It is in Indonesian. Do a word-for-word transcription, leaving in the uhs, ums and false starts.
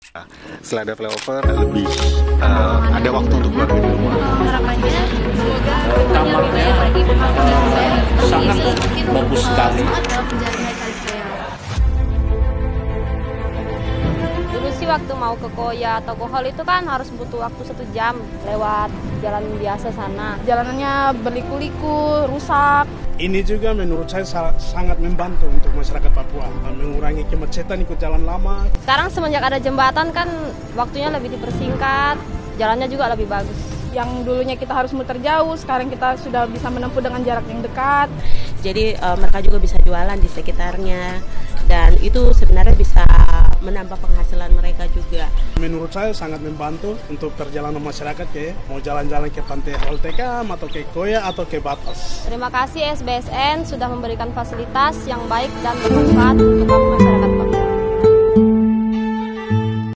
Setelah ada flyover lebih uh, ada waktu untuk keluar dari rumah. Harapannya semoga Kamarnya sangat bagus sekali. Dulu sih waktu mau ke Koya atau ke Hall itu kan harus butuh waktu satu jam lewat jalan biasa sana. Jalanannya berliku-liku, rusak. Ini juga menurut saya sangat membantu untuk masyarakat Papua, mengurangi kemacetan ikut jalan lama. Sekarang semenjak ada jembatan kan waktunya lebih dipersingkat, jalannya juga lebih bagus. Yang dulunya kita harus muter jauh, sekarang kita sudah bisa menempuh dengan jarak yang dekat. Jadi uh, mereka juga bisa jualan di sekitarnya dan itu sebenarnya bisa menambah penghasilan mereka juga. Menurut saya sangat membantu untuk perjalanan masyarakat ya, mau jalan-jalan ke Pantai Holtekam atau ke Koya atau ke Batas. Terima kasih S B S N sudah memberikan fasilitas yang baik dan bermanfaat untuk masyarakat.